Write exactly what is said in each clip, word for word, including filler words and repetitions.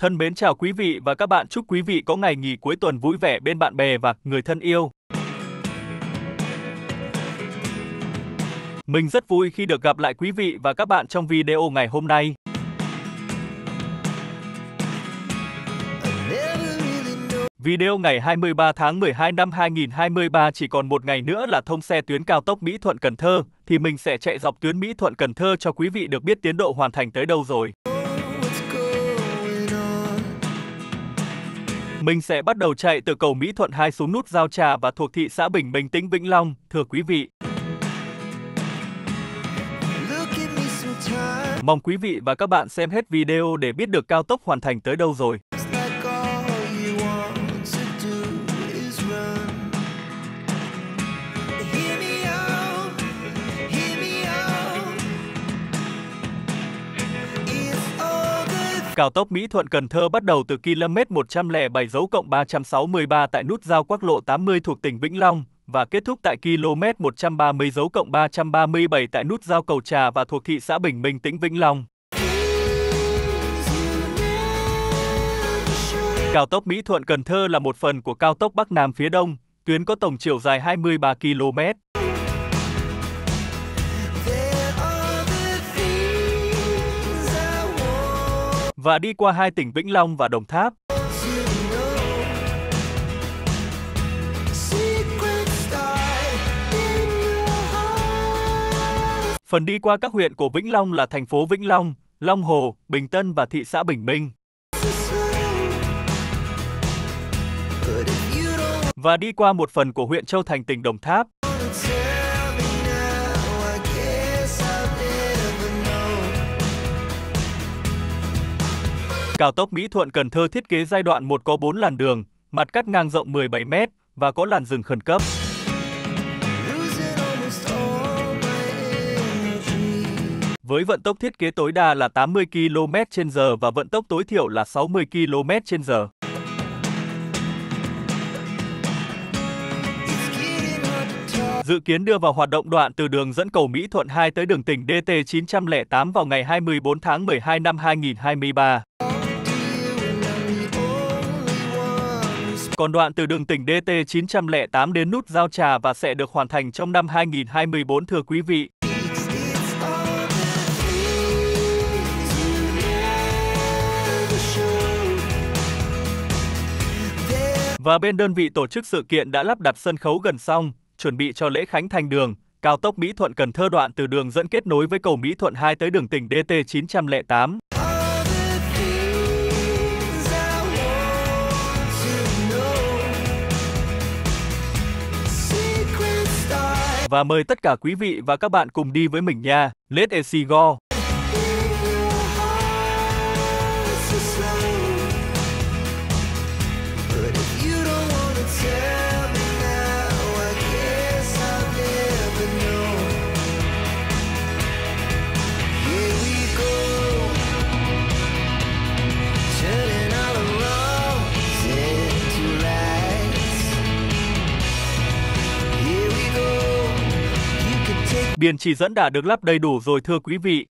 Thân mến chào quý vị và các bạn, chúc quý vị có ngày nghỉ cuối tuần vui vẻ bên bạn bè và người thân yêu. Mình rất vui khi được gặp lại quý vị và các bạn trong video ngày hôm nay. Video ngày hai mươi ba tháng mười hai năm hai nghìn không trăm hai mươi ba, chỉ còn một ngày nữa là thông xe tuyến cao tốc Mỹ Thuận - Cần Thơ, thì mình sẽ chạy dọc tuyến Mỹ Thuận - Cần Thơ cho quý vị được biết tiến độ hoàn thành tới đâu rồi. Mình sẽ bắt đầu chạy từ cầu Mỹ Thuận hai xuống nút Giao Trà và thuộc thị xã Bình Minh, tỉnh Vĩnh Long, thưa quý vị. Mong quý vị và các bạn xem hết video để biết được cao tốc hoàn thành tới đâu rồi. Cao tốc Mỹ Thuận - Cần Thơ bắt đầu từ km một trăm lẻ bảy dấu cộng ba trăm sáu mươi ba tại nút giao quốc lộ tám mươi thuộc tỉnh Vĩnh Long và kết thúc tại km một trăm ba mươi dấu cộng ba trăm ba mươi bảy tại nút giao Cầu Trà và thuộc thị xã Bình Minh, tỉnh Vĩnh Long. Cao tốc Mỹ Thuận - Cần Thơ là một phần của cao tốc Bắc Nam phía Đông, tuyến có tổng chiều dài hai mươi ba ki lô mét. Và đi qua hai tỉnh Vĩnh Long và Đồng Tháp. Phần đi qua các huyện của Vĩnh Long là thành phố Vĩnh Long, Long Hồ, Bình Tân và thị xã Bình Minh. Và đi qua một phần của huyện Châu Thành, tỉnh Đồng Tháp. Cao tốc Mỹ Thuận - Cần Thơ thiết kế giai đoạn một có bốn làn đường, mặt cắt ngang rộng mười bảy mét và có làn dừng khẩn cấp. Với vận tốc thiết kế tối đa là tám mươi ki lô mét trên giờ và vận tốc tối thiểu là sáu mươi ki lô mét trên giờ. Dự kiến đưa vào hoạt động đoạn từ đường dẫn cầu Mỹ Thuận hai tới đường tỉnh D T chín không tám vào ngày hai mươi bốn tháng mười hai năm hai nghìn không trăm hai mươi ba. Còn đoạn từ đường tỉnh D T chín không tám đến nút Giao Trà và sẽ được hoàn thành trong năm hai nghìn không trăm hai mươi bốn, thưa quý vị. Và bên đơn vị tổ chức sự kiện đã lắp đặt sân khấu gần xong, chuẩn bị cho lễ khánh thành đường cao tốc Mỹ Thuận - Cần Thơ đoạn từ đường dẫn kết nối với cầu Mỹ Thuận hai tới đường tỉnh D T chín không tám. Và mời tất cả quý vị và các bạn cùng đi với mình nha. Let's go! Biển chỉ dẫn đã được lắp đầy đủ rồi, thưa quý vị.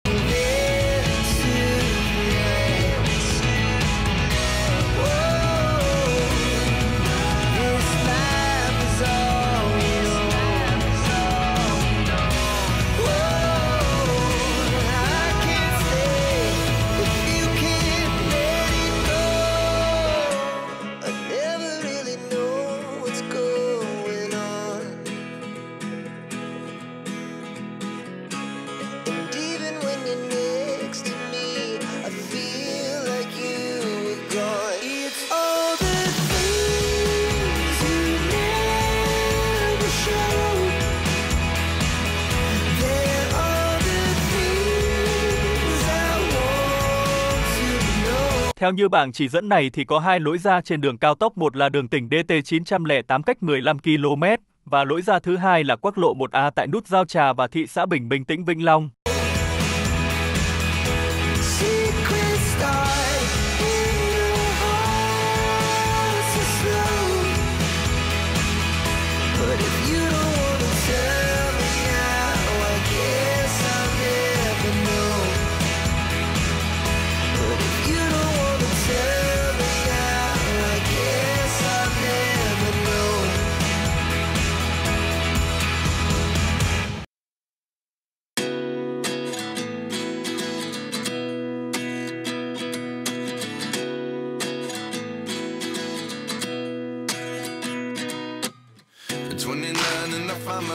Theo như bảng chỉ dẫn này thì có hai lối ra trên đường cao tốc, một là đường tỉnh D T chín không tám cách mười lăm ki lô mét và lối ra thứ hai là quốc lộ một A tại nút Giao Trà và thị xã Bình Minh, tỉnh Vĩnh Long. But if you don't wanna tell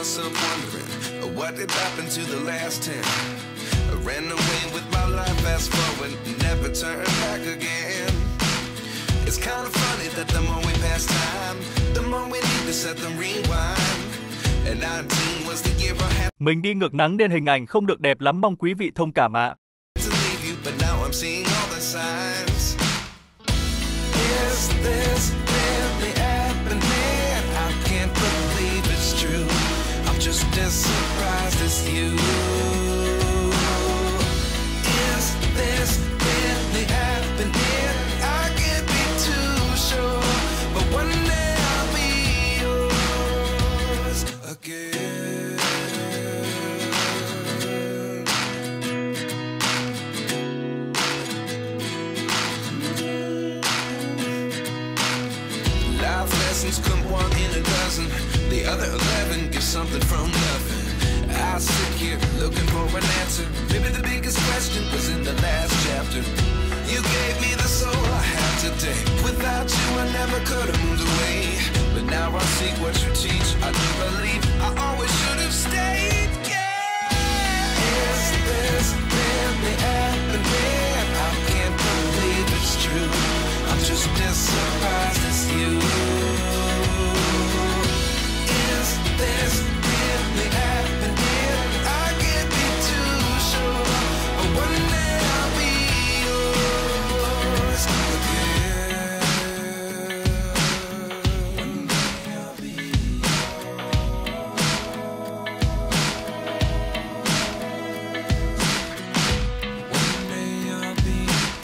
myself wondering what did happen to the last ten. I ran away with my life, fast forward, never turn back again. It's kind of funny that the more we pass time, the more we need to set them rewind. And nineteen was the year I had. Mình đi ngược nắng nên hình ảnh không được đẹp lắm, mong quý vị thông cảm ạ. To leave you, but now I'm seeing all the signs. Is this really happening? I can't believe it's true. I'm just as surprised as you. Is this really happening? I can't be too sure, but one day I'll be yours again. Life lessons come one in a dozen. The other eleven give something from nothing. I sit here looking for an answer. Maybe the biggest question was in the last chapter. You gave me the soul I have today. Without you I never could have moved away. But now I see what you teach. I do believe I always should have stayed. Yeah. Is this really happening? I can't believe it's true. I'm just as surprised as you. Is this really happening? I can't be too sure, but one day I'll be yours again. One day I'll be One day I'll be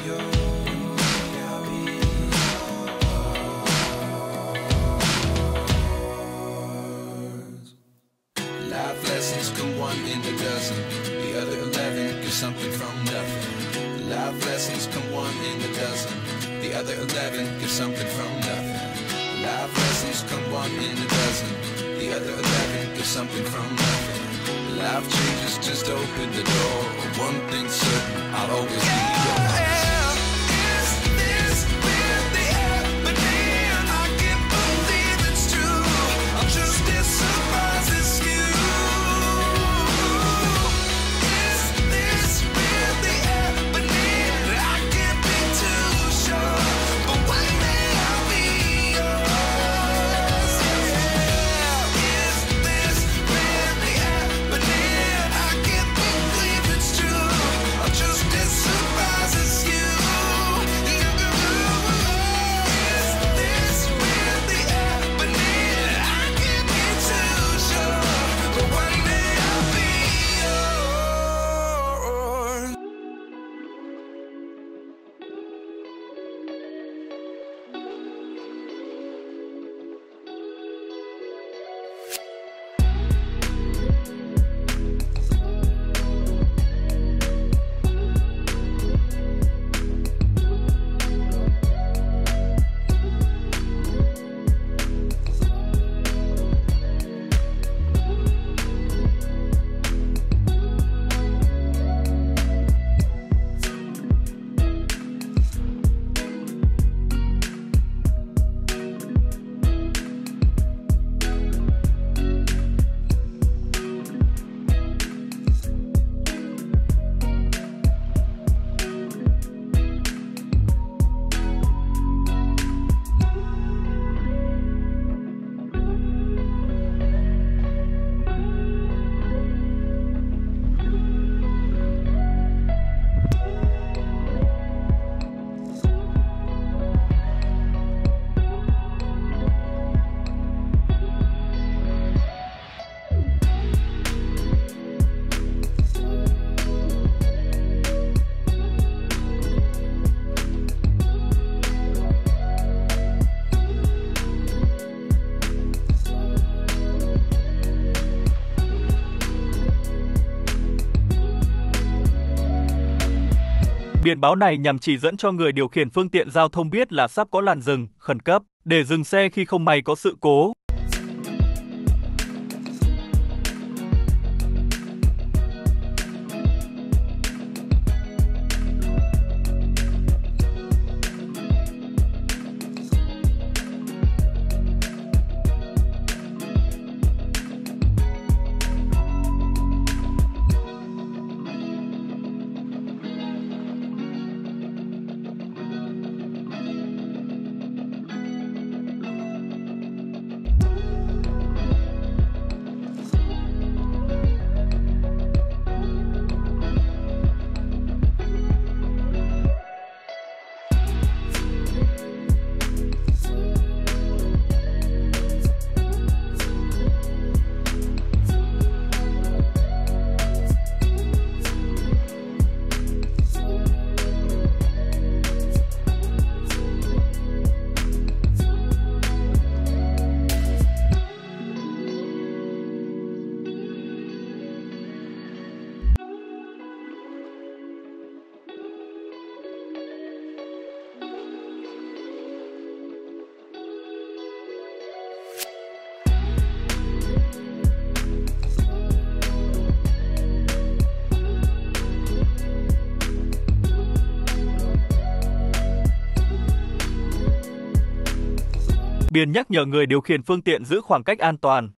yours. Life lessons come one in a dozen. The other eleven give something from nothing. Life lessons come one in a dozen. The other eleven give something from nothing. Life lessons come one in a dozen. The other eleven give something from nothing. Life changes just open the door. One thing's certain, I'll always be yours. Is this really happening? I can't believe it's true. I'm just as surprised as you. Is this really happening? I can't be too sure, but one day I'll be yours. Is this really happening? I can't believe it's true. I'm just as surprised as you. Is this really happening? I can't be too sure, but one day I'll be yours. Biển báo này nhằm chỉ dẫn cho người điều khiển phương tiện giao thông biết là sắp có làn dừng, khẩn cấp, để dừng xe khi không may có sự cố. Biển nhắc nhở người điều khiển phương tiện giữ khoảng cách an toàn.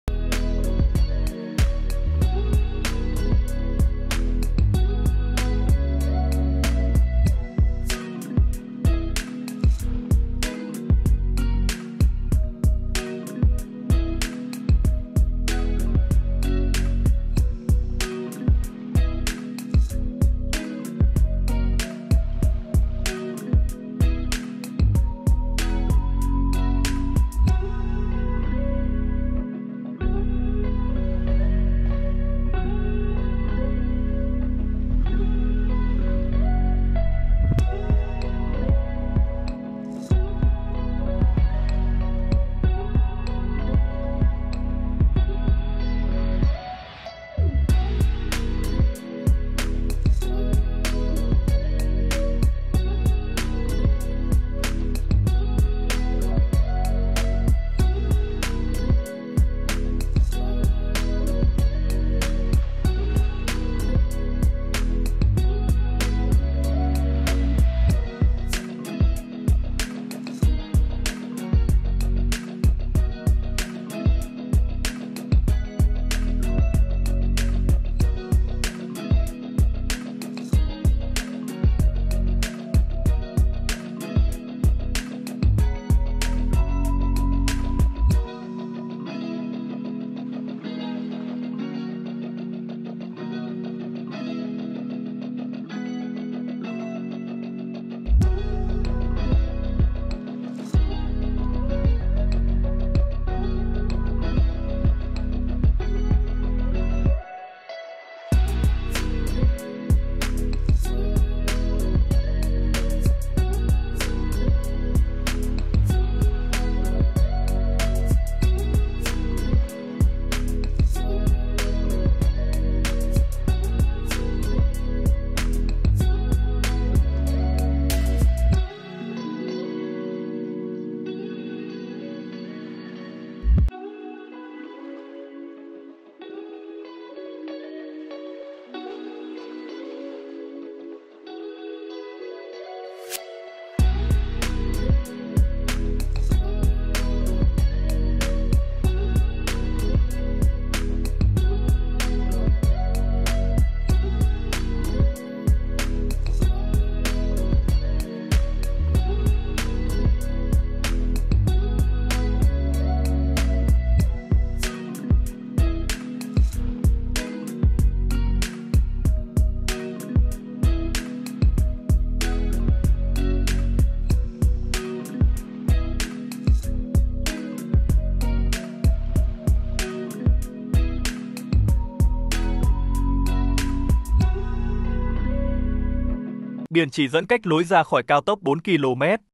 Biển chỉ dẫn cách lối ra khỏi cao tốc bốn ki lô mét.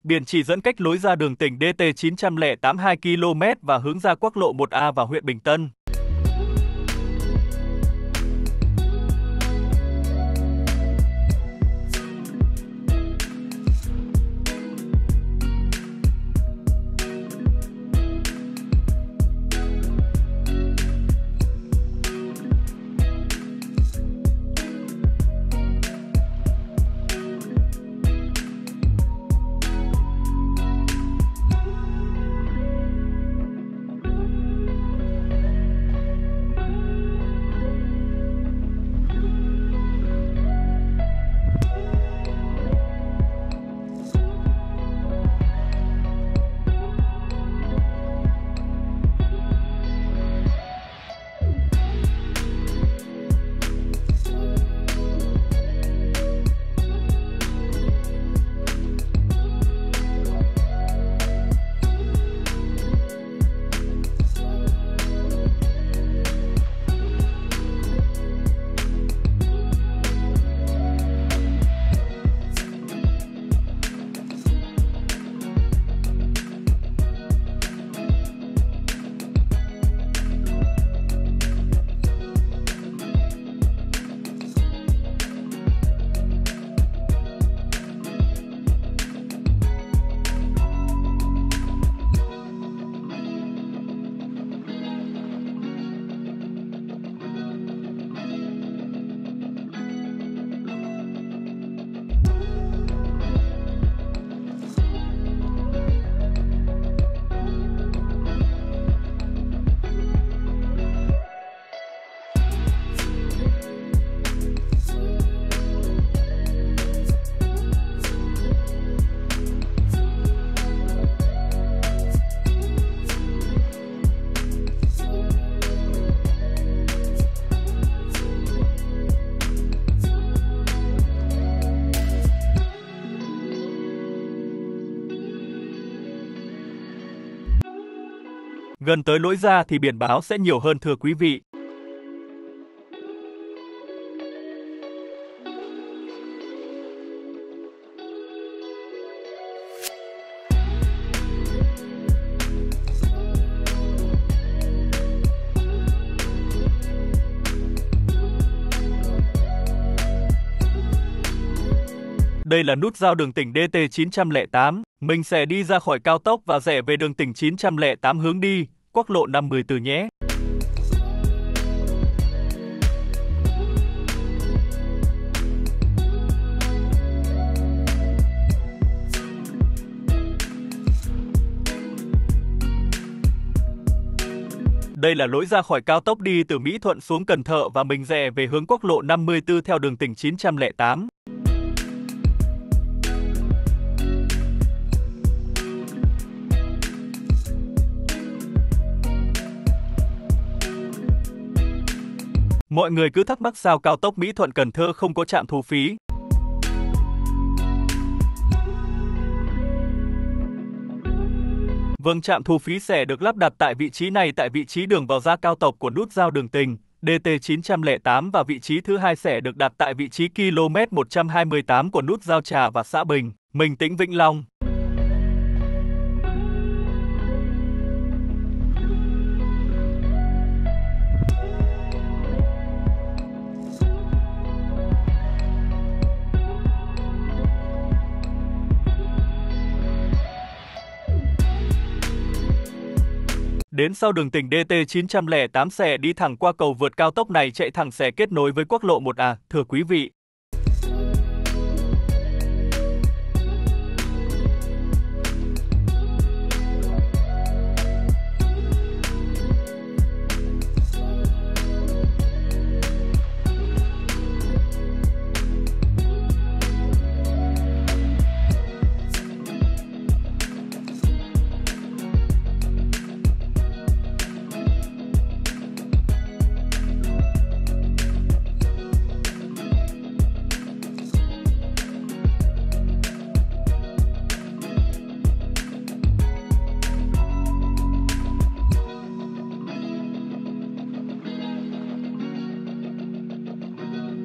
Biển chỉ dẫn cách lối ra đường tỉnh D T chín trăm lẻ tám hai ki lô mét và hướng ra quốc lộ một A và huyện Bình Tân. Gần tới lối ra thì biển báo sẽ nhiều hơn thưa quý vị. Đây là nút giao đường tỉnh D T chín trăm lẻ tám, mình sẽ đi ra khỏi cao tốc và rẽ về đường tỉnh chín trăm lẻ tám hướng đi, quốc lộ năm mươi tư nhé. Đây là lối ra khỏi cao tốc đi từ Mỹ Thuận xuống Cần Thơ và mình rẽ về hướng quốc lộ năm mươi tư theo đường tỉnh chín trăm lẻ tám. Mọi người cứ thắc mắc sao cao tốc Mỹ Thuận Cần Thơ không có trạm thu phí. Vâng, trạm thu phí sẽ được lắp đặt tại vị trí này tại vị trí đường vào ra cao tốc của nút giao đường tỉnh D T chín trăm lẻ tám và vị trí thứ hai sẽ được đặt tại vị trí ki lô mét một trăm hai mươi tám của nút giao Trà và xã Bình, Minh Tĩnh, Vĩnh Long. Đến sau đường tỉnh D T chín trăm lẻ tám sẽ đi thẳng qua cầu vượt cao tốc này chạy thẳng sẽ kết nối với quốc lộ một A, thưa quý vị.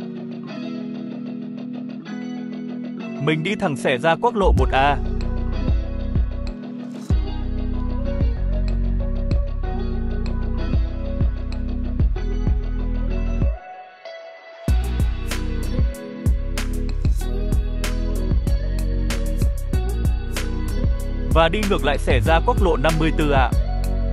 Mình đi thẳng xẻ ra quốc lộ một A. và đi ngược lại xẻ ra quốc lộ năm mươi tư ạ.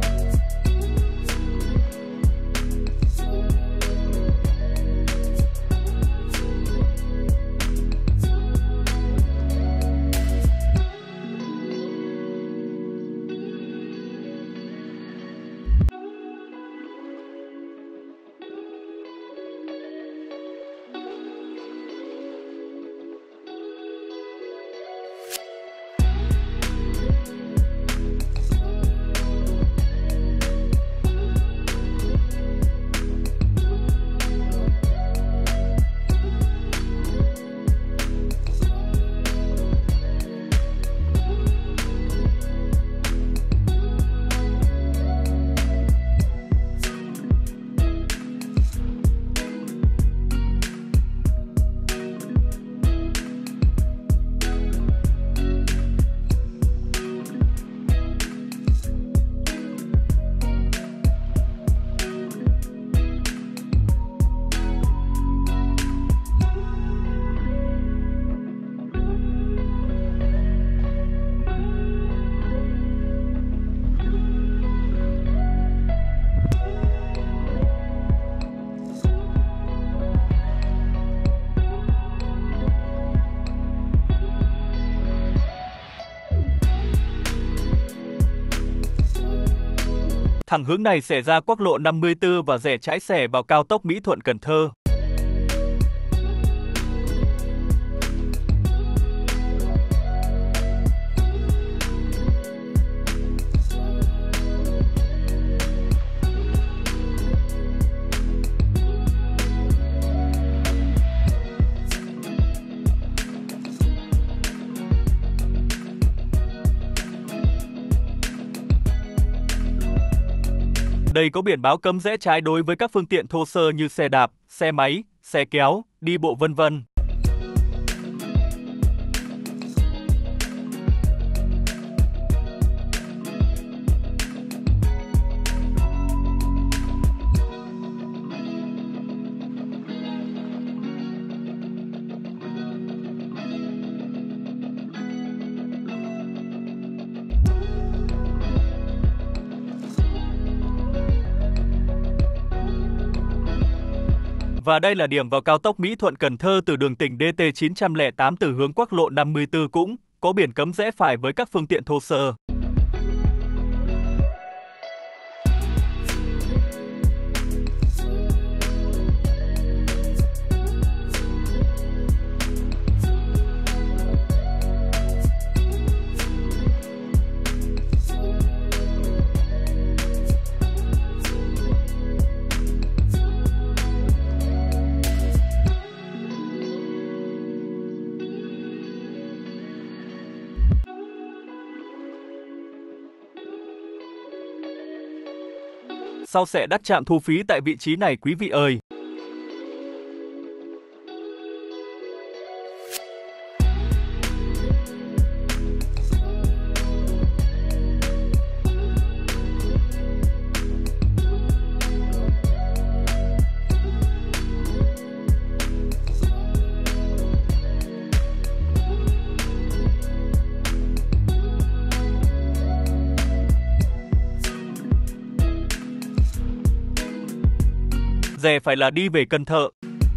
Thẳng hướng này xẻ ra quốc lộ năm mươi tư và rẽ trái xẻ vào cao tốc Mỹ Thuận - Cần Thơ. Đây có biển báo cấm rẽ trái đối với các phương tiện thô sơ như xe đạp, xe máy, xe kéo, đi bộ vân vân. Và đây là điểm vào cao tốc Mỹ Thuận - Cần Thơ từ đường tỉnh D T chín không tám từ hướng quốc lộ năm mươi tư, cũng có biển cấm rẽ phải với các phương tiện thô sơ. Sau sẽ đắt trạm thu phí tại vị trí này quý vị ơi. Rẽ phải là đi về Cần Thơ.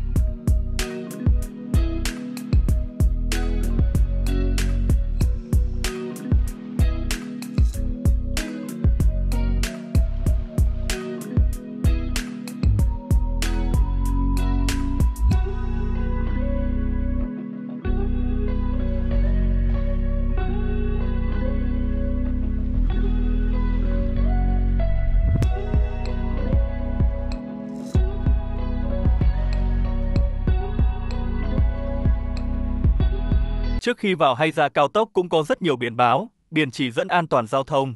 Trước khi vào hay ra cao tốc cũng có rất nhiều biển báo, biển chỉ dẫn an toàn giao thông.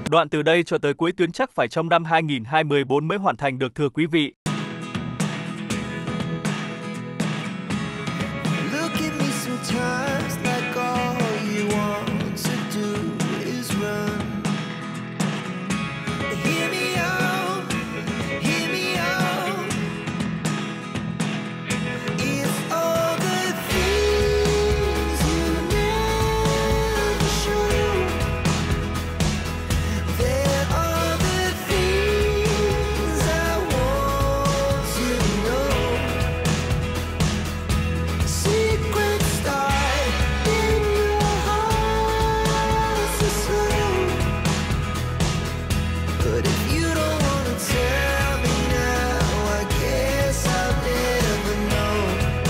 Đoạn từ đây cho tới cuối tuyến chắc phải trong năm hai nghìn không trăm hai mươi tư mới hoàn thành được thưa quý vị. Look at me sometimes like all you want to do is run. Hear me out, hear me out. It's all the things you never show. There are the things I want to know. Secret start in your heart so slow. But if you don't wanna tell me now, I guess I'll never know.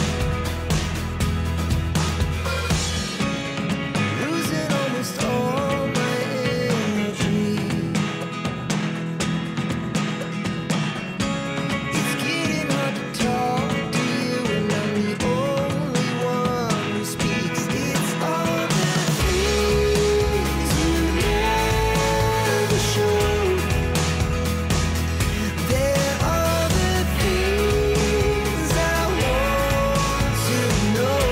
Losing almost all my energy. It's getting hard to talk to you, and I'm the only one who speaks. It's all the things you never show. There are the things I want to know.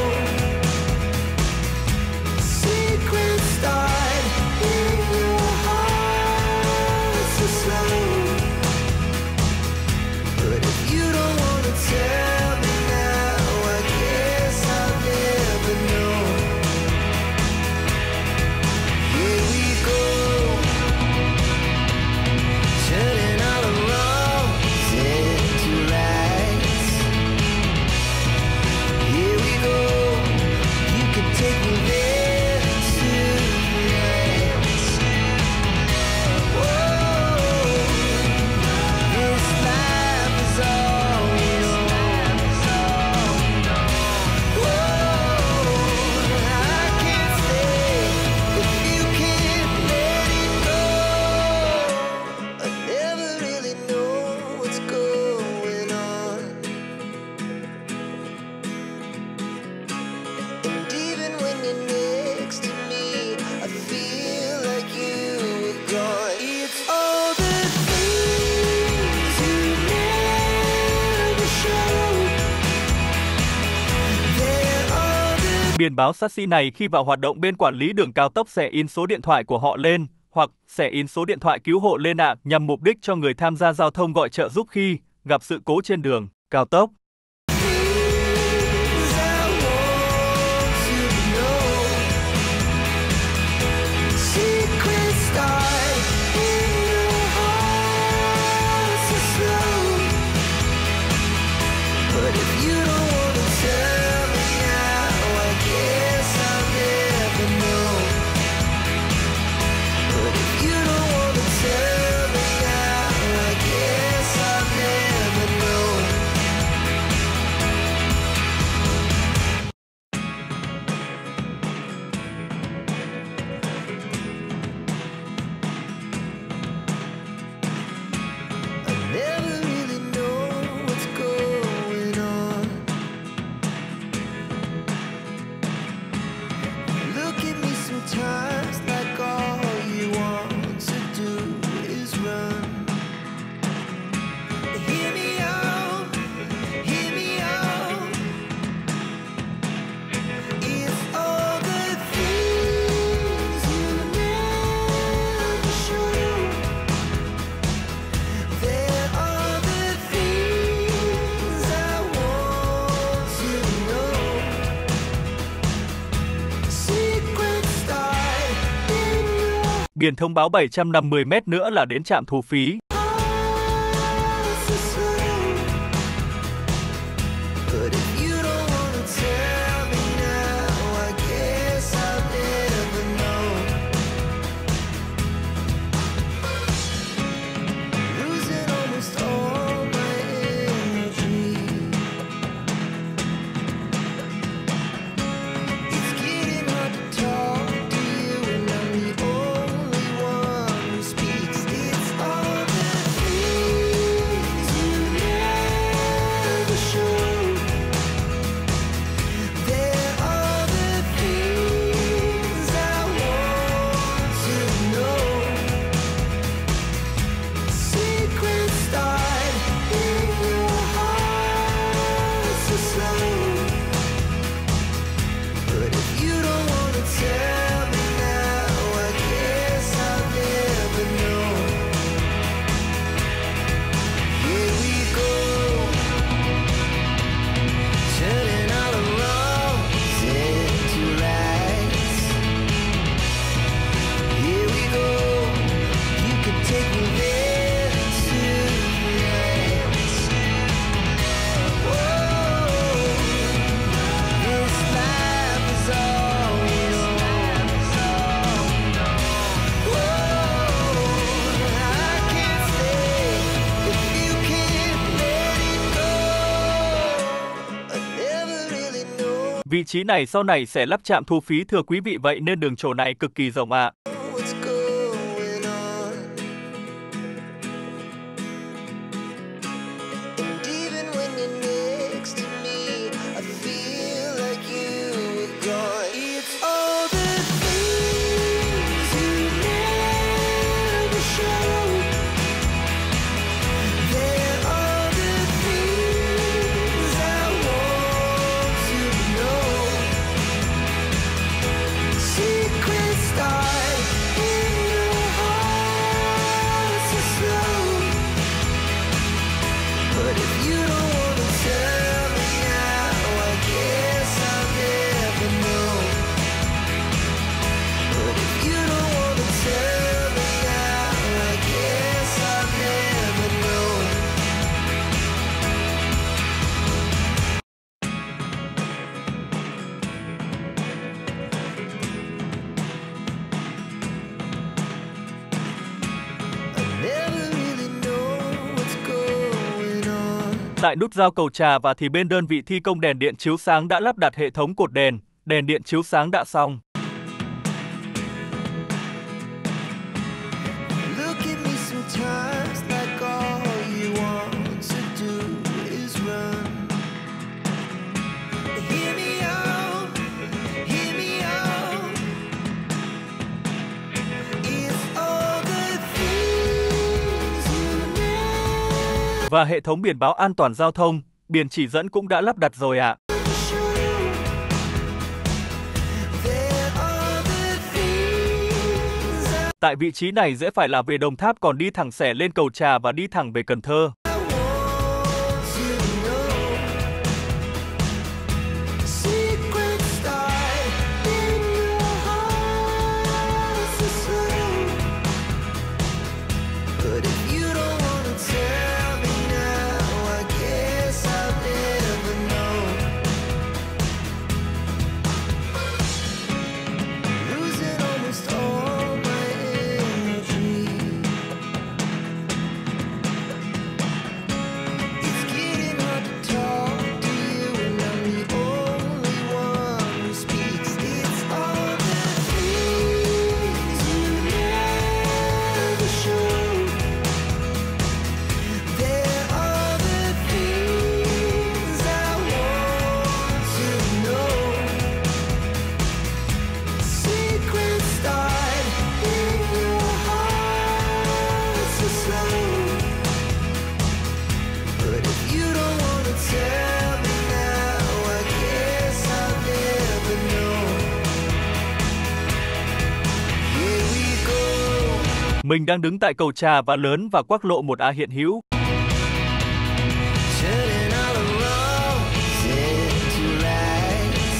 Secret start in your heart so slow. But if you don't wanna tell me now, I guess I'll never know. Here we go, turning all the wrongs into rights. Here we go, you can take me there tonight. Whoa, this life is all we know. Whoa, I can't stay if you can't let it go. I never really know what's going on. And even when you're next to me, I feel like you were gone. It's all the things you never show. There are the Biển báo taxi này khi vào hoạt động bên quản lý đường cao tốc sẽ in số điện thoại của họ lên, hoặc sẽ in số điện thoại cứu hộ lên ạ, nhằm mục đích cho người tham gia giao thông gọi trợ giúp khi gặp sự cố trên đường cao tốc. things I want to know. Secret start in your heart so slow. But if you don't wanna tell me now, I guess I'll never know. But if you don't wanna tell me now, I guess I'll never know. I never really know what's going on. Look at me sometimes like all you want to do is run. Hear me out, hear me out. It's all the things you never show. There are the things I want to know. Secret start in your Biển thông báo bảy trăm năm mươi mét nữa là đến trạm thu phí. heart so slow. But if you don't wanna tell me now, I guess I'll never know. Losing almost all my energy. It's getting hard to talk to you, and I'm the only one who speaks. It's all the Vị trí này sau này sẽ lắp trạm thu phí thưa quý vị, vậy nên đường trổ này cực kỳ rộng ạ. what's going on. And even when you're next to me, I feel like you were gone. It's all the things you never show. They're all the things I want to know. Secrets start in your heart so slow. But if you don't wanna tell me now, I guess I'll never know. But if you don't wanna tell me now, I guess I'll never know. I never really know what's going on. Tại nút giao Cầu Trà và thì bên đơn vị thi công đèn điện chiếu sáng đã lắp đặt hệ thống cột đèn, đèn điện chiếu sáng đã xong. Look at me sometimes like all you want to do is run. Hear me out, hear me out. It's all the things you never Và hệ thống biển báo an toàn giao thông, biển chỉ dẫn cũng đã lắp đặt rồi ạ. show. There are the things I Tại vị trí này dễ phải là về Đồng Tháp, còn đi thẳng xẻ lên Cầu Trà và đi thẳng về Cần Thơ. want to know. Secrets start in your heart so slow. But if you don't wanna tell me now, I guess I'll never know. Losing almost all my energy. It's getting hard to talk to you, and I'm the only one who speaks. It's all the things you never show. They're all the things I want to know. Secrets start in your heart so slow. But if you don't wanna tell me now, I guess I'll never know. Here we go, Mình đang đứng tại Cầu Trà và Lớn và quốc lộ một A hiện hữu. turning all the wrongs into rights.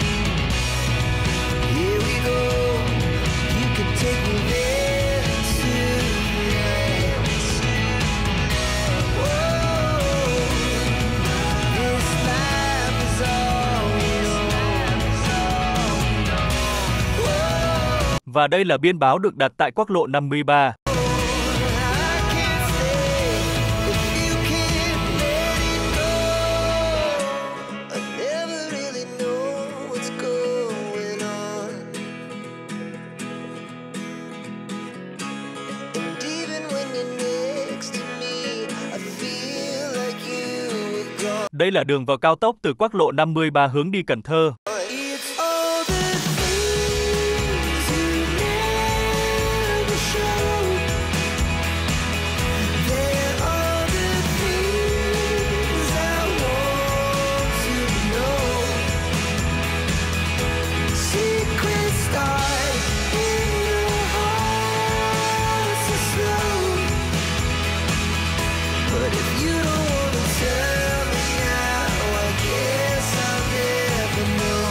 Here we go, you can take me there tonight. Whoa, this life is all we know. Whoa, Và đây là biên báo được đặt tại quốc lộ năm mươi ba. I can't stay if you can't let it go. I never really know what's going on. And even when you're next to me, I feel like you were gone. Đây là đường vào cao tốc từ quốc lộ năm mươi ba hướng đi Cần Thơ. It's all the things you never show. They're all the things I want to know. Secrets start in your heart so slow. But if you don't wanna tell me now, I guess I'll never know.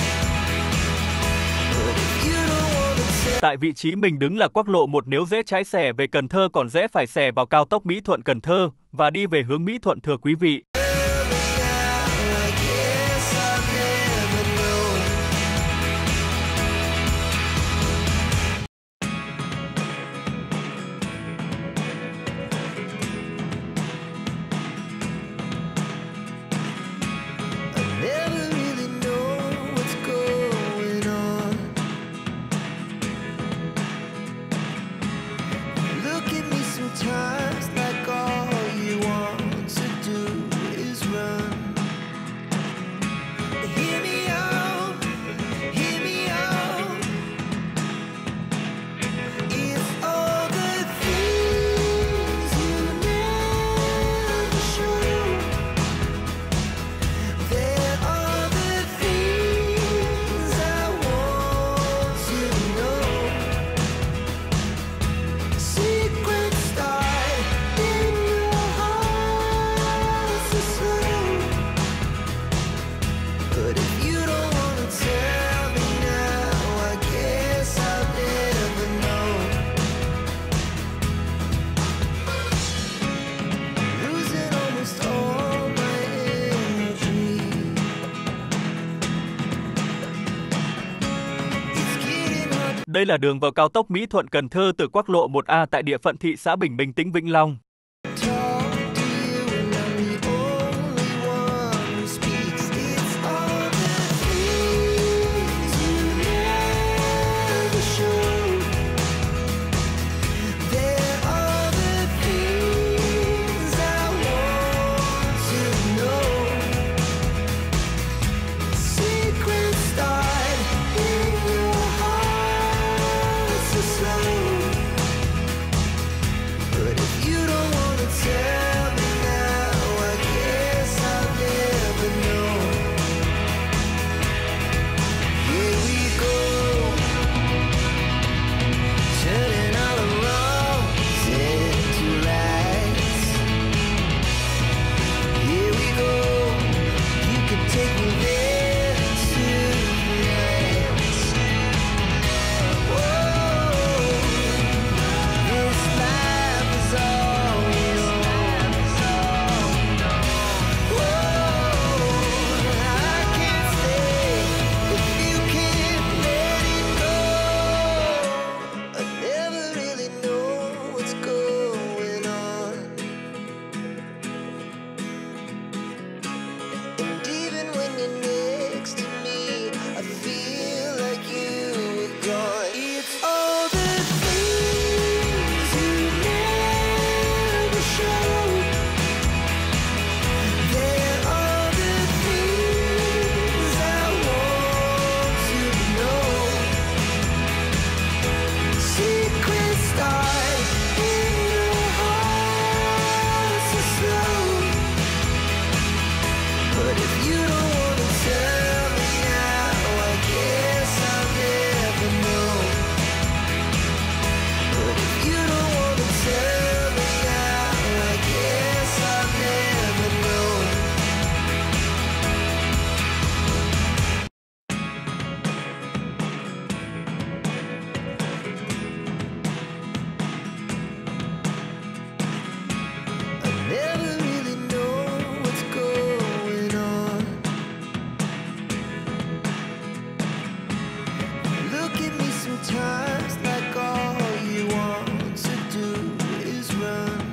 But if you don't wanna tell Tại vị trí mình đứng là quốc lộ một, nếu rẽ trái xẻ về Cần Thơ còn rẽ phải xẻ vào cao tốc Mỹ Thuận Cần Thơ và đi về hướng Mỹ Thuận thưa quý vị. me now, I guess I'll never know. I never really know Đây là đường vào cao tốc Mỹ Thuận Cần Thơ từ quốc lộ một A tại địa phận thị xã Bình Minh, tỉnh Vĩnh Long. Talk to you and I'm the only one who speaks. It's all the things you never show. There are the things I want to know. Secrets start in your heart so slow. But if you don't wanna tell me now, I guess I'll never know. Here we go, turning all the wrongs into rights. Here we go, you can take me there tonight. Whoa, this life is all we know. Whoa, I can't stay if you can't let it go. I never really know what's going on, and even when you're next to me, I feel like you were gone. It's all the things you never show. There are the things I want to know. Secrets start in your heart so slow. But if you don't wanna tell me now, I guess I'll never know. But if you don't wanna tell me now, I guess I'll never know. I never really know what's going on. Look at me sometimes like all you want to do is run.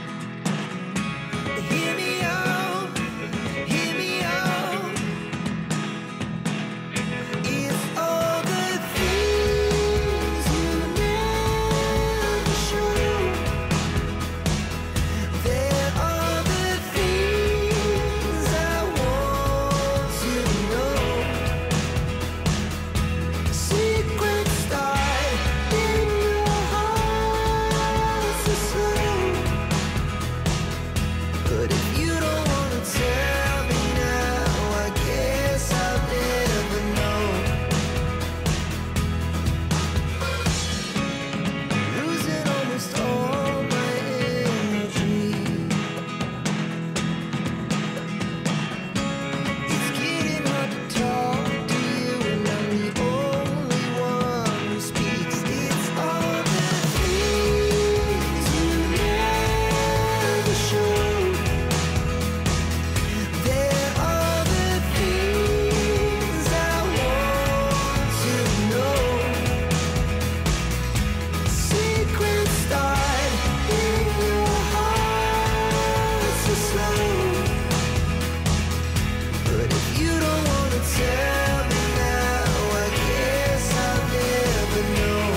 Hear me out, hear me out. It's all the things you never show. There are the things I want to know. Secrets start in your heart so slow. But if you don't wanna tell me now, I guess I'll never know. Losing almost all my energy. It's getting hard to talk to you and I'm the only one who speaks. It's all the things you never show. There are the things I want to know. Secrets start in your heart so slow. But if you don't wanna tell me now, I guess I'll never know.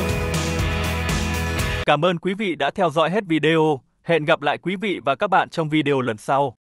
Cảm ơn quý vị đã theo dõi hết video. Hẹn gặp lại quý vị và các bạn trong video lần sau.